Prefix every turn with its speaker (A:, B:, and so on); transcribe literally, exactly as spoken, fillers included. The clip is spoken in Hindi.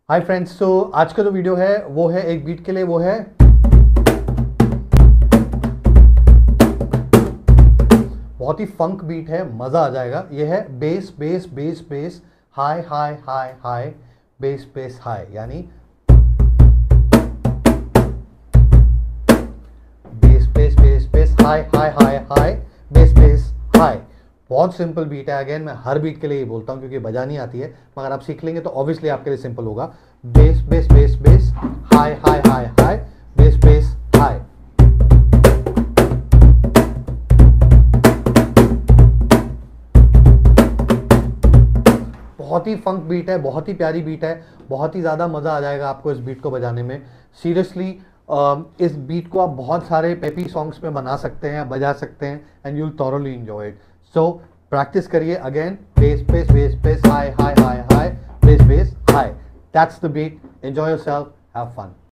A: हाय फ्रेंड्स, तो आज का जो वीडियो है वो है एक बीट के लिए, वो है बहुत ही फंक बीट है, मजा आ जाएगा। ये है base base base base high high high high base base high, यानी base base base base high high high high base base high. बहुत सिंपल बीट है। अगेन मैं हर बीट के लिए ये बोलता हूँ क्योंकि बजानी आती है, मगर आप सीख लेंगे तो ऑब्वियसली आपके लिए सिंपल होगा। Base base base base high high high high base base high. बहुत ही फंक बीट है, बहुत ही प्यारी बीट है, बहुत ही ज़्यादा मज़ा आ जाएगा आपको इस बीट को बजाने में। सीरियसली इस बीट को आप बहुत सारे पेपी सॉन्ग्स में बना सकते हैं, बजा सकते हैं, and you will thoroughly enjoy it. So practice करिए। Again base base base base high high high high base base high. That's the beat. Enjoy yourself, have fun.